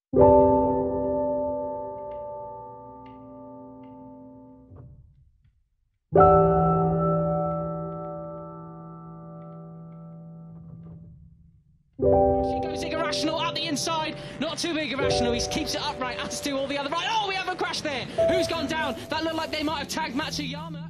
She goes irrational at the inside. Not too big irrational. He keeps it upright, as do all the other right. Oh, we have a crash there. Who's gone down? That looked like they might have tagged Matsuyama.